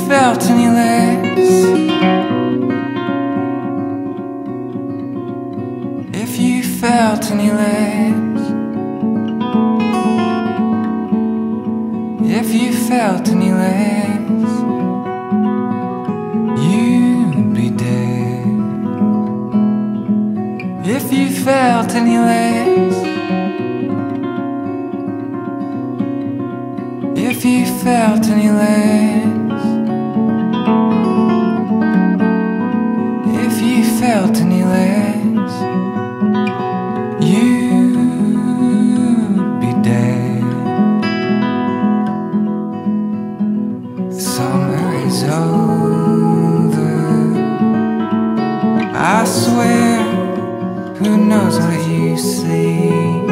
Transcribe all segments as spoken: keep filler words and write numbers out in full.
felt any less, if you felt any less, if you felt any less, you'd be dead. If you felt any less, if you felt any less, if you felt any less, you'd be dead. Summer is over, I swear. Who knows what you see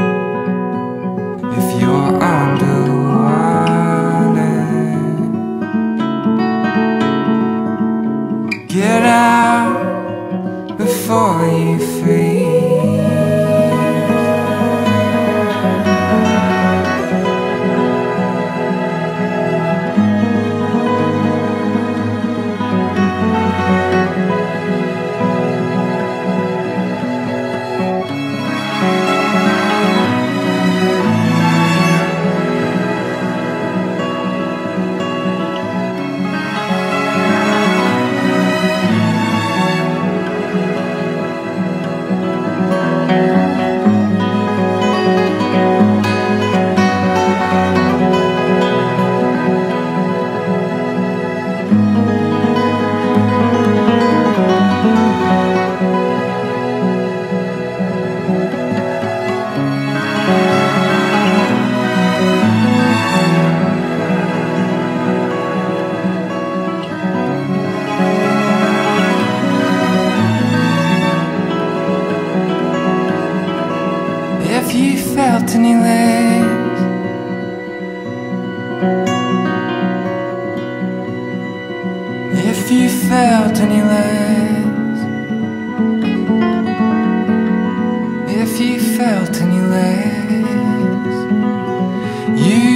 if you're underwater? Get out before you freeze. If you felt any less, if you felt any less, if you felt any less, you